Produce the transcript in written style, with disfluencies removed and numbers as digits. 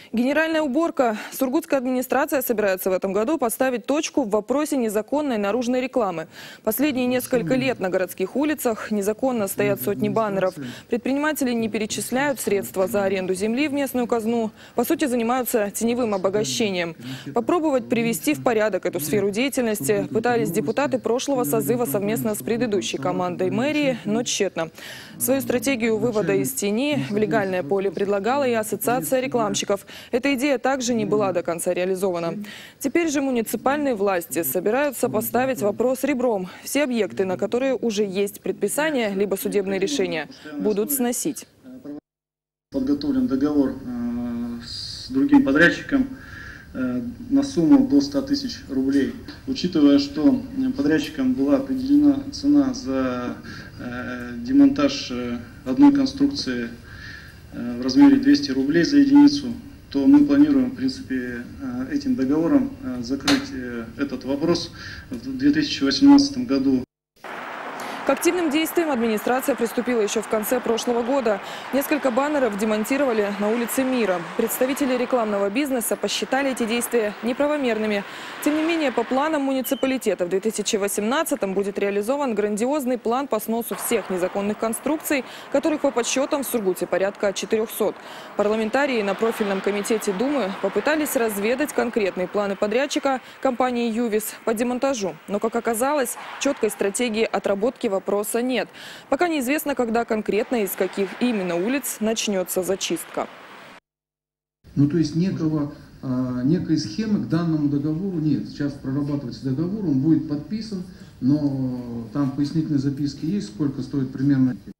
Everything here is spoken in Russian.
Генеральная уборка. Сургутская администрация собирается в этом году поставить точку в вопросе незаконной наружной рекламы. Последние несколько лет на городских улицах незаконно стоят сотни баннеров. Предприниматели не перечисляют средства за аренду земли в местную казну. По сути, занимаются теневым обогащением. Попробовать привести в порядок эту сферу деятельности пытались депутаты прошлого созыва совместно с предыдущей командой мэрии, но тщетно. Свою стратегию вывода из тени в легальное поле предлагала и ассоциация рекламщиков. Эта идея также не была до конца реализована. Теперь же муниципальные власти собираются поставить вопрос ребром. Все объекты, на которые уже есть предписание, либо судебные решения, будут сносить. Подготовлен договор с другим подрядчиком на сумму до 100 тысяч рублей. Учитывая, что подрядчикам была определена цена за демонтаж одной конструкции в размере 200 рублей за единицу, то мы планируем, в принципе, этим договором закрыть этот вопрос в 2018 году. К активным действиям администрация приступила еще в конце прошлого года. Несколько баннеров демонтировали на улице Мира. Представители рекламного бизнеса посчитали эти действия неправомерными. Тем не менее, по планам муниципалитета в 2018-м будет реализован грандиозный план по сносу всех незаконных конструкций, которых по подсчетам в Сургуте порядка 400. Парламентарии на профильном комитете Думы попытались разведать конкретные планы подрядчика компании «Ювис» по демонтажу. Но, как оказалось, четкой стратегии отработки вопроса нет. Пока неизвестно, когда конкретно и с каких именно улиц начнется зачистка. То есть некой схемы к данному договору нет. Сейчас прорабатывается договор, он будет подписан, но там пояснительные записки есть, сколько стоит примерно.